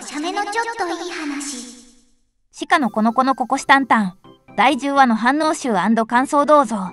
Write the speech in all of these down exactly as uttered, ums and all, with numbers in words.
写メのちょっといい話。 鹿のこのこのここしタンタンだいじゅうわの反応集&感想どうぞ。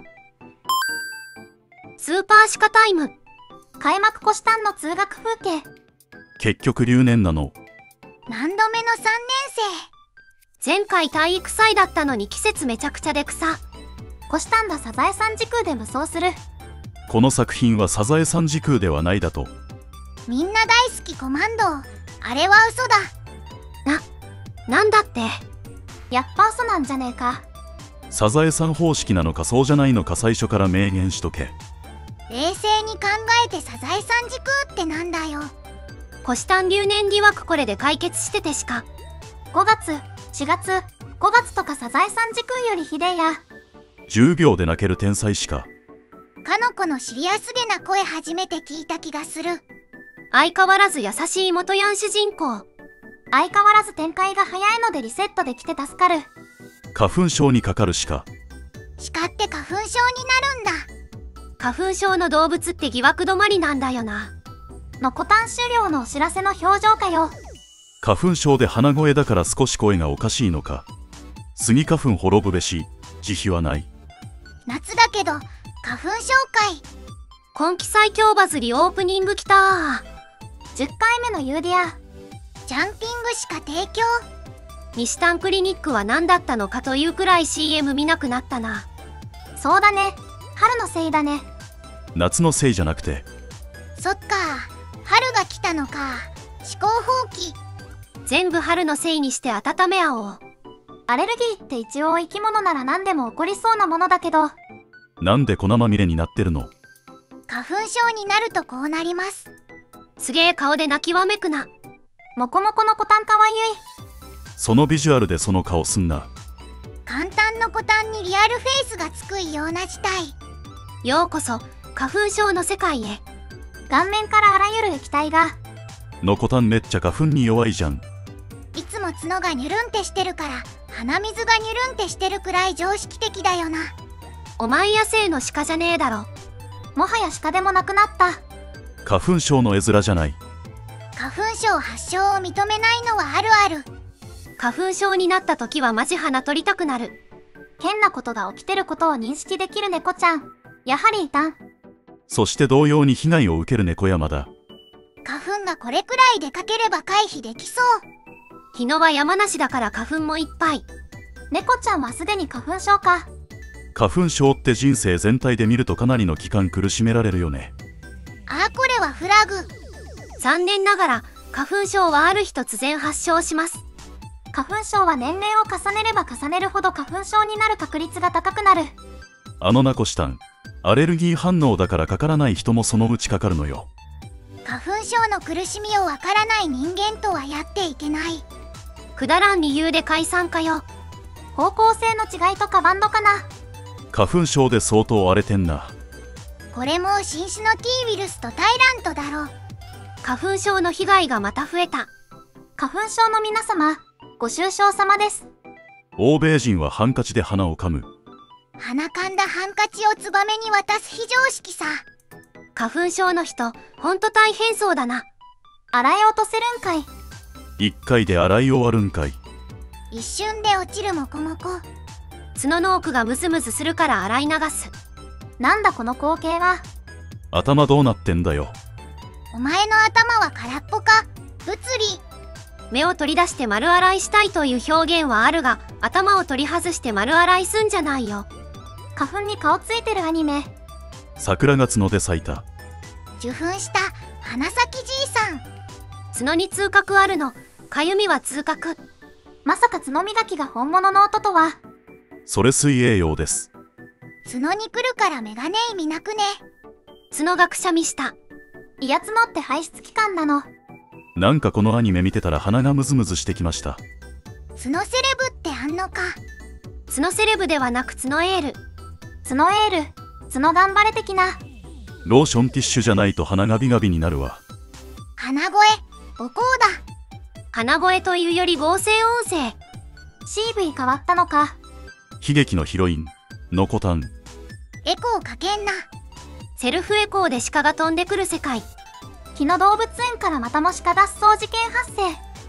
スーパー鹿タイム。開幕こしたんの通学風景。 結局留年なの。 何度目のさんねん生。 前回体育祭だったのに季節めちゃくちゃで草。こしたんだサザエさん時空で無双する。 この作品はサザエさん時空ではないだと。 みんな大好きコマンド。あれは嘘だ。 な、なんだって。やっぱ嘘なんじゃねえか。 サザエさん方式なのかそうじゃないのか最初から明言しとけ。 冷静に考えてサザエさん時空ってなんだよ。 こしたん留年疑惑これで解決しててしか。ごがつ、しがつ、ごがつとかサザエさん時空よりひでえや。 じゅうびょうで泣ける天才しか。 かの子のシリアスげな声初めて聞いた気がする。 相変わらず優しい元ヤン主人公。相変わらず展開が早いのでリセットできて助かる。 花粉症にかかるしか。 鹿って花粉症になるんだ。 花粉症の動物って疑惑止まりなんだよな。のこたん終了のお知らせの表情かよ。 花粉症で鼻声だから少し声がおかしいのか。スギ花粉滅ぶべし、慈悲はない。 夏だけど花粉症会。 今季最強バズりオープニングきたー。じゅっかいめのユーディア。 ジャンピングしか提供。 西丹クリニックは何だったのかというくらい シーエム 見なくなったな。そうだね、春のせいだね。 夏のせいじゃなくて。 そっか、春が来たのか。思考放棄。 全部春のせいにして温め合おう。アレルギーって一応生き物なら何でも起こりそうなものだけど。 なんで粉まみれになってるの。 花粉症になるとこうなります。 すげえ顔で泣きわめくな。もこもこのコタンかわゆい。 そのビジュアルでその顔すんな。 簡単のコタンにリアルフェイスがつく異様な事態。 ようこそ花粉症の世界へ。顔面からあらゆる液体が。 のこたんめっちゃ花粉に弱いじゃん。 いつも角がニュルンってしてるから鼻水がニュルンってしてるくらい常識的だよな。 お前野生の鹿じゃねえだろ。もはや鹿でもなくなった。 花粉症の絵面じゃない。 花粉症発症を認めないのはあるある。 花粉症になった時はマジ鼻取りたくなる。変なことが起きてることを認識できる猫ちゃん。やはりいたん。 そして同様に被害を受ける猫山だ。 花粉がこれくらいでかければ回避できそう。 日野は山梨だから花粉もいっぱい。猫ちゃんはすでに花粉症か。 花粉症って人生全体で見るとかなりの期間苦しめられるよね。 あーこれはフラグ。 残念ながら花粉症はある日突然発症します。花粉症は年齢を重ねれば重ねるほど花粉症になる確率が高くなる。 あのなこしたん、アレルギー反応だからかからない人もそのうちかかるのよ。 花粉症の苦しみをわからない人間とはやっていけない。 くだらん理由で解散かよ。方向性の違いとかバンドかな。 花粉症で相当荒れてんな。 これも新種の T ウイルスとタイラントだろ。 花粉症の被害がまた増えた。花粉症の皆様、ご愁傷様です。 欧米人はハンカチで鼻をかむ。 鼻かんだハンカチをツバメに渡す非常識さ。 花粉症の人ほんと大変そうだな。洗い落とせるんかい。 一回で洗い終わるんかい。 一瞬で落ちるモコモコ。 角の奥がムズムズするから洗い流す。なんだこの光景は。 頭どうなってんだよ。 お前の頭は空っぽか。物理。 目を取り出して丸洗いしたいという表現はあるが、頭を取り外して丸洗いすんじゃないよ。花粉に顔ついてるアニメ。 桜が角で咲いた。 受粉した花咲じいさん。 角に痛覚あるの。かゆみは痛覚。まさか角磨きが本物の音とは。 それ水泳用です。 角に来るからメガネ意味なくね。 角がくしゃみした。いや角って排出器官なの。 なんかこのアニメ見てたら鼻がムズムズしてきました。 角セレブってあんのか。 角セレブではなく角エール。角エール、角頑張れ的な。 ローションティッシュじゃないと鼻がビガビになるわ。 鼻声、おこうだ。 鼻声というより合成音声。シーブイ 変わったのか。 悲劇のヒロイン、のこたん。 エコーかけんな。 セルフエコーで鹿が飛んでくる世界。日野動物園からまたも鹿脱走事件発生。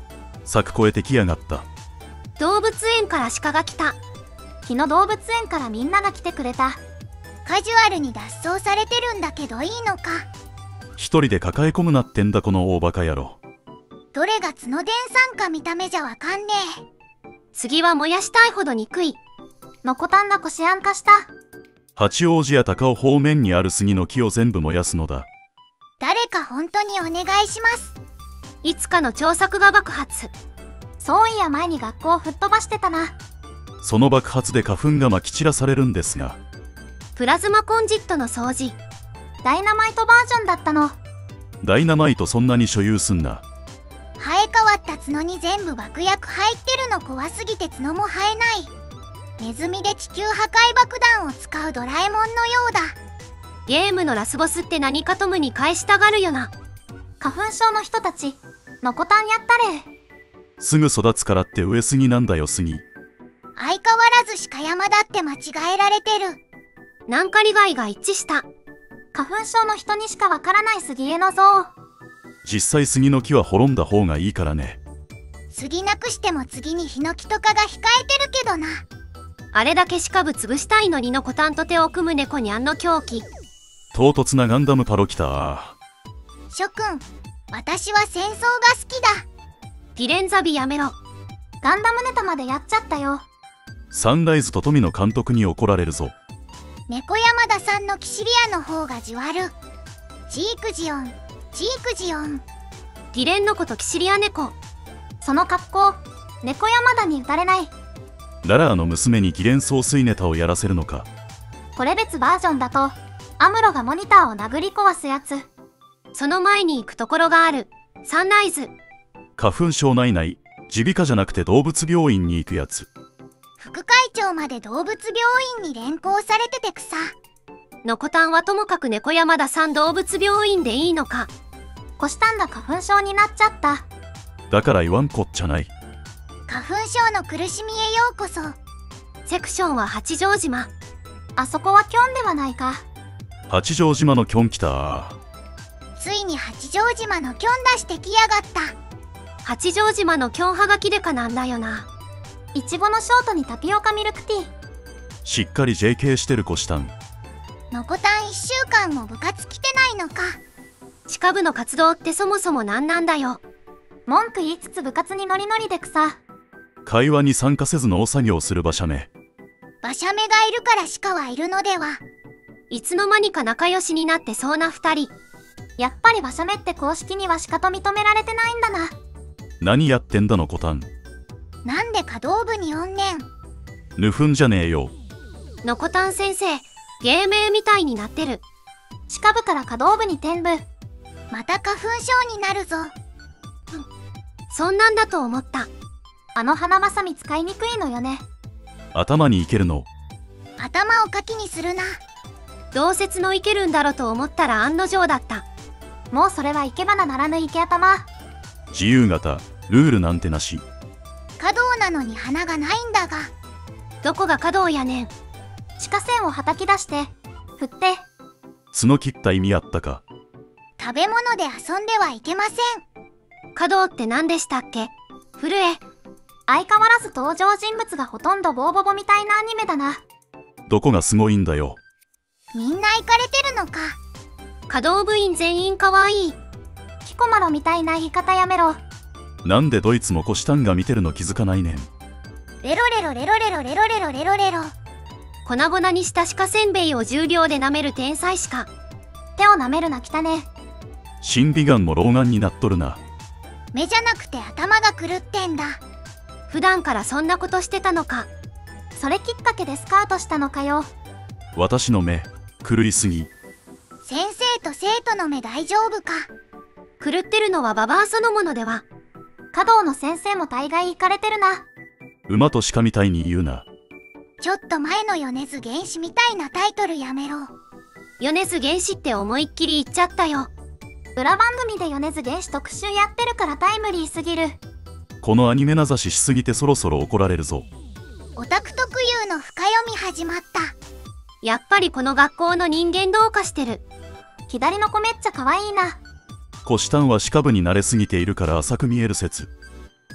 柵越えてきやがった。 動物園から鹿が来た。 日野動物園からみんなが来てくれた。 カジュアルに脱走されてるんだけどいいのか。 一人で抱え込むなってんだこの大バカ野郎。 どれが角伝さんか見た目じゃわかんねえ。 次は燃やしたいほど憎い。 のこたんがこしあん化した。 八王子や高尾方面にある杉の木を全部燃やすのだ。 誰か本当にお願いします。 いつかの彫作が爆発。 そういや前に学校を吹っ飛ばしてたな。 その爆発で花粉がまき散らされるんですが。 プラズマコンジットの掃除。 ダイナマイトバージョンだったの。 ダイナマイトそんなに所有すんな。 生え変わった角に全部爆薬入ってるの怖すぎて角も生えない。ネズミで地球破壊爆弾を使うドラえもんのようだ。 ゲームのラスボスって何かトムに返したがるよな。 花粉症の人たち、のこたんやったれ。 すぐ育つからって上杉なんだよ杉。 相変わらず鹿山だって間違えられてる。 ナンカリガイが一致した。 花粉症の人にしかわからない杉江の像。 実際杉の木は滅んだ方がいいからね。 杉なくしても次にヒノキとかが控えてるけどな。 あれだけ鹿部潰したいのにのこたんと手を組む猫にゃんの狂気。 唐突なガンダムパロ来た。 諸君、私は戦争が好きだ。 ギレンザビやめろ。 ガンダムネタまでやっちゃったよ。 サンライズと富の監督に怒られるぞ。 猫山田さんのキシリアの方がじわる。ジークジオン、ジークジオン。 ギレンのことキシリア猫。 その格好、猫山田に打たれない。 ララーの娘にギレン総帥ネタをやらせるのか。 これ別バージョンだとアムロがモニターを殴り壊すやつ。 その前に行くところがある。サンライズ。 花粉症ないない耳鼻科じゃなくて動物病院に行くやつ。 副会長まで動物病院に連行されてて草。 のこたんはともかく猫山田さん動物病院でいいのか。 腰たんだ花粉症になっちゃった。 だから言わんこっちゃない。 花粉症の苦しみへようこそ。 セクションは八丈島。 あそこはキョンではないか。 八丈島のキョン来た。 ついに八丈島のキョン出してきやがった。 八丈島のキョンはがきでかなんだよな。 いちごのショートにタピオカミルクティー。 しっかり ジェーケー してる子したん。 のこたんいっしゅうかんも部活来てないのか。 鹿部の活動ってそもそも何なんだよ。 文句言いつつ部活にノリノリで草。 会話に参加せず農作業する馬車目。 馬車目がいるから鹿はいるのでは。 いつの間にか仲良しになってそうな二人。 やっぱり馬車目って公式にはしかと認められてないんだな。 何やってんだのこたん。 なんで華道部におんねん。 ぬふんじゃねえよ。 のこたん先生、芸名みたいになってる。 鹿部から華道部に転部。 また花粉症になるぞ。 そんなんだと思った。 あの花ばさみ使いにくいのよね。 頭にいけるの。 頭をかきにするな。 同説のいけるんだろと思ったら案の定だった。 もうそれは生け花ならぬ生け頭。 自由形、ルールなんてなし。 華道なのに花がないんだが。 どこが華道やねん。 地下線をはたき出して、振って。 角切った意味あったか。 食べ物で遊んではいけません。 華道って何でしたっけ。震え。 相変わらず登場人物がほとんどボーボボみたいなアニメだな。 どこがすごいんだよ。 みんなイカれてるのか。 華道部員全員かわいい。 キコマロみたいな言い方やめろ。 なんでドイツもコシタンが見てるの気づかないねん。 レロレロレロレロレロレロレロレロ。 粉々にした鹿せんべいを重量で舐める天才鹿。 手を舐めるな汚ね。 審美眼も老眼になっとるな。 目じゃなくて頭が狂ってんだ。 普段からそんなことしてたのか。 それきっかけでスカウトしたのかよ。 私の目狂いすぎ。 先生と生徒の目大丈夫か。 狂ってるのはババアそのものでは。 華道の先生も大概イカれてるな。 馬と鹿みたいに言うな。 ちょっと前の米津玄師みたいなタイトルやめろ。 米津玄師って思いっきり言っちゃったよ。 裏番組で米津玄師特集やってるからタイムリーすぎる。 このアニメ名指ししすぎてそろそろ怒られるぞ。 オタク特有の深読み始まった。 やっぱりこの学校の人間どうかしてる。 左の子めっちゃ可愛いな。 コシタンは鹿部に慣れすぎているから浅く見える説。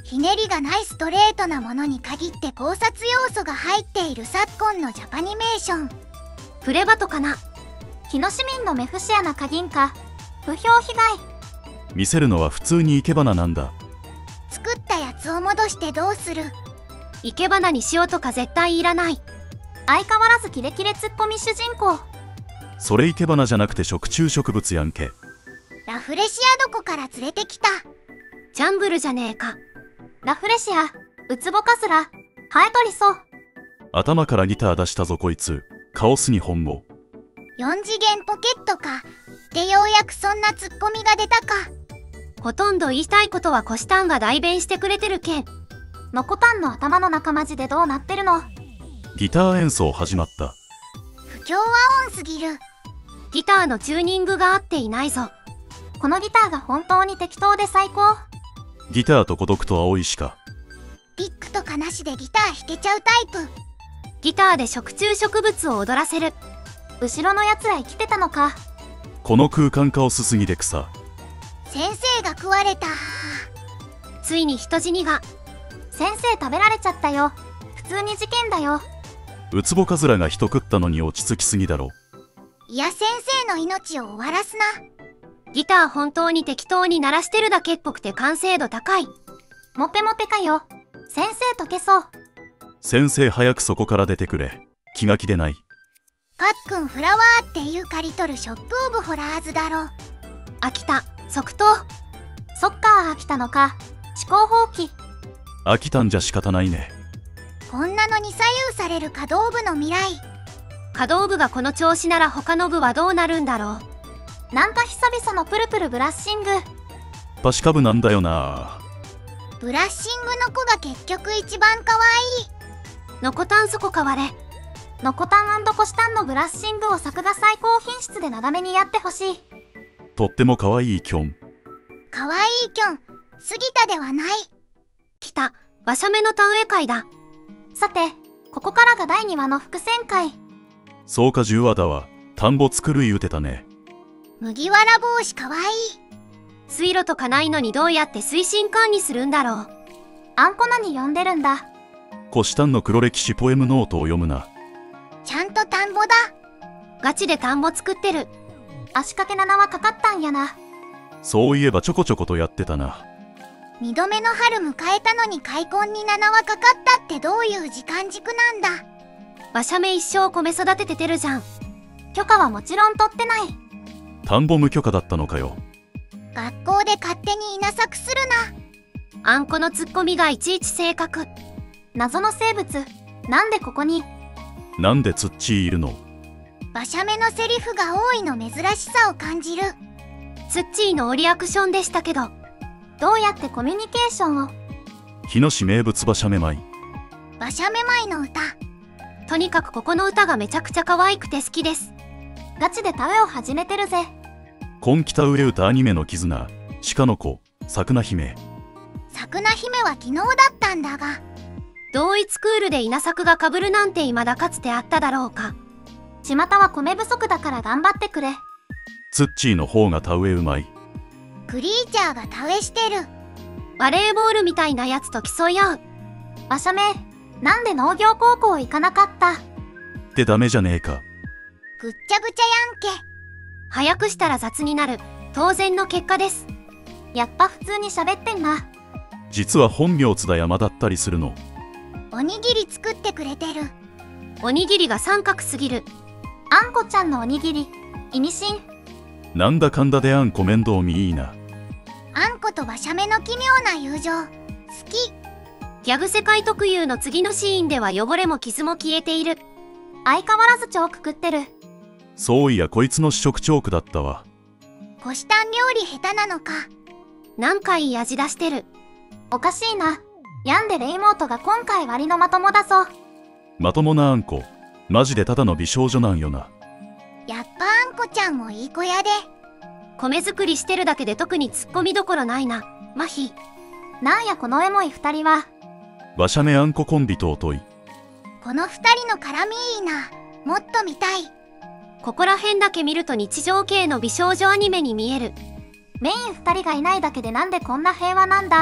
ひねりがないストレートなものに限って考察要素が入っている昨今のジャパニメーション。 プレバトかな。 日野市民のメフシアな過銀貨、風評被害。 見せるのは普通に生け花なんだ。 作ったやつを戻してどうする？ 生け花にしようとか絶対いらない。 相変わらずキレキレツッコミ主人公。 それ生け花じゃなくて食虫植物やんけ。 ラフレシアどこから連れてきた？ ジャンブルじゃねえか。 ラフレシア、ウツボカズラ、ハエトリソ。 頭からギター出したぞこいつ。カオス日本語。 よん次元ポケットか。でようやくそんなツッコミが出たか。 ほとんど言いたいことはコシタンが代弁してくれてるけん。 ノコタンの頭の中マジでどうなってるの？ ギター演奏始まった。 不協和音すぎる。 ギターのチューニングが合っていないぞ。 このギターが本当に適当で最高。 ギターと孤独と青いしか。 ピックとかなしでギター弾けちゃうタイプ。 ギターで食虫植物を踊らせる。 後ろのやつら生きてたのか。 この空間カオスすぎで草。 先生が食われた。 ついに人死にが。 先生食べられちゃったよ。普通に事件だよ。 ウツボカズラが人食ったのに落ち着きすぎだろ。 いや先生の命を終わらすな。 ギター本当に適当に鳴らしてるだけっぽくて完成度高い。 モペモペかよ。先生解けそう。 先生早くそこから出てくれ。気が気でない。 パックンフラワーっていう借り取るショップオブホラーズだろ。 飽きた。即答。 そっかー飽きたのか。思考放棄。 飽きたんじゃ仕方ないね。 こんなのに左右される可動部の未来。 可動部がこの調子なら他の部はどうなるんだろう。なんか久々のプルプルブラッシング。 パシカブなんだよな。 ブラッシングの子が結局一番可愛い。 ノコタンそこ変われ。 ノコタン&コシタンのブラッシングを作画最高品質で長めにやってほしい。 とっても可愛いキョン。 可愛いキョン、杉田ではない。 来た、馬車目の田植え会だ。 さて、ここからがだいにわの伏線回。 そうかじゅうわだわ。田んぼ作る言うてたね。 麦わら帽子可愛い。 水路とかないのにどうやって推進管理するんだろう。 あんこなに呼んでるんだ。 コシタンの黒歴史ポエムノートを読むな。 ちゃんと田んぼだ。 ガチで田んぼ作ってる。 足掛けななはかかったんやな。 そういえばちょこちょことやってたな。 二度目の春迎えたのに開墾にななはかかったってどういう時間軸なんだ。 馬車目一生米育てててるじゃん。 許可はもちろん取ってない。 田んぼ無許可だったのかよ。 学校で勝手に稲作するな。あんこのツッコミがいちいち正確。 謎の生物、なんでここに。 なんでツッチーいるの。 馬車目のセリフが多いの珍しさを感じる。 ツッチーのオリアクションでしたけど。 どうやってコミュニケーションを。 日野市名物馬車目舞。 馬車目舞の歌。 とにかくここの歌がめちゃくちゃ可愛くて好きです。 ガチで田植えを始めてるぜ。 今北植え歌アニメの絆、鹿の子、さくな姫。 さくな姫は昨日だったんだが。 同一クールで稲作が被るなんて未だかつてあっただろうか。 巷は米不足だから頑張ってくれ。 ツッチーの方が田植えうまい。 クリーチャーが田植えしてる。 バレーボールみたいなやつと競い合う。 馬車目、なんで農業高校行かなかった？ ってダメじゃねえか。 ぐっちゃぐちゃやんけ。 早くしたら雑になる。当然の結果です。 やっぱ普通に喋ってんな。 実は本名津田山だったりするの。 おにぎり作ってくれてる。 おにぎりが三角すぎる。 あんこちゃんのおにぎり、意味深。 なんだかんだであんこ面倒見いいな。 あんこと馬車目の奇妙な友情、好き。 ギャグ世界特有の次のシーンでは汚れも傷も消えている。 相変わらずチョーク食ってる。 そういやこいつの試食チョークだったわ。 コシタン料理下手なのか。 なんかいい味出してる。 おかしいな。ヤンデレイモートが今回割のまともだぞ。 まともなあんこ、マジでただの美少女なんよな。 やっぱあんこちゃんもいい子やで。 米作りしてるだけで特にツッコミどころないな。マヒ。 なんやこのエモい二人は。 馬車目あんこコンビ尊い。 この二人の絡みいいな。もっと見たい。 ここら辺だけ見ると日常系の美少女アニメに見える。 メイン二人がいないだけでなんでこんな平和なんだ。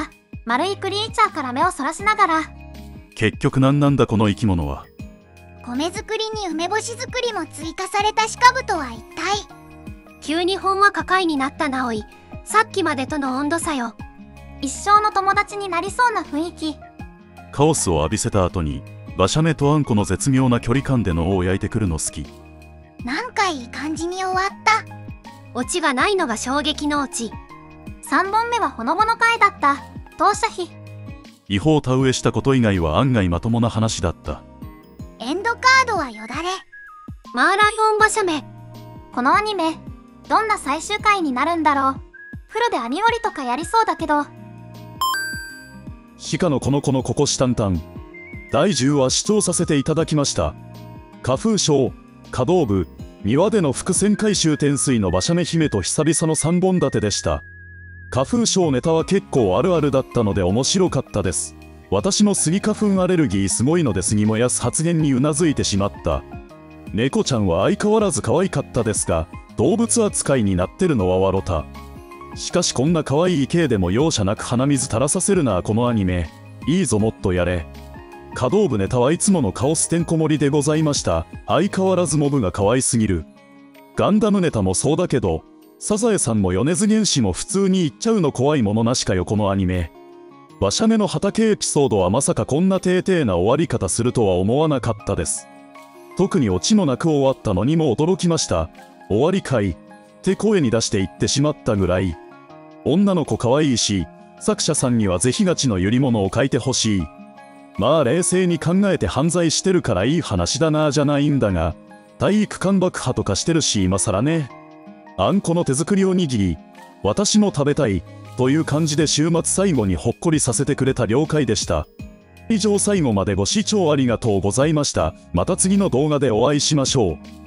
丸いクリーチャーから目をそらしながら、 結局何なんだこの生き物は。 米作りに梅干し作りも追加されたシカブとは一体。 急にほんわか会になったなおい。さっきまでとの温度差よ。一生の友達になりそうな雰囲気。 カオスを浴びせた後に馬車目とあんこの絶妙な距離感での尾を焼いてくるの好き。 なんかいい感じに終わった。 オチがないのが衝撃のオチ。 さんぼんめはほのぼの回だった。当社費違法田植えしたこと以外は案外まともな話だった。 エンドカードはよだれ。 マーライオン馬車目。 このアニメどんな最終回になるんだろう。フルでアニオリとかやりそうだけど。 鹿のこの子のここしタンタンだいじゅうわ視聴させていただきました。花粉症華道部庭での伏線回収天水の馬車目姫と久々のさんぼん立てでした。花粉症ネタは結構あるあるだったので面白かったです。私もスギ花粉アレルギーすごいのでスギ燃やす発言にうなずいてしまった。猫ちゃんは相変わらず可愛かったですが、動物扱いになってるのは笑た。しかしこんな可愛い系でも容赦なく鼻水垂らさせるなこのアニメ。いいぞもっとやれ。華道部ネタはいつものカオスてんこ盛りでございました。相変わらずモブが可愛すぎる。ガンダムネタもそうだけど、サザエさんも米津玄師も普通に言っちゃうの怖いものなしかよこのアニメ。馬車目の畑エピソードはまさかこんな低々な終わり方するとは思わなかったです。特にオチもなく終わったのにも驚きました。終わりかいって声に出して言ってしまったぐらい。女の子可愛いし、作者さんにはぜひガチの揺り物を書いてほしい。まあ冷静に考えて犯罪してるからいい話だなじゃないんだが、体育館爆破とかしてるし今更ね。あんこの手作りおにぎり、私も食べたいという感じで週末最後にほっこりさせてくれた了解でした。以上最後までご視聴ありがとうございました。また次の動画でお会いしましょう。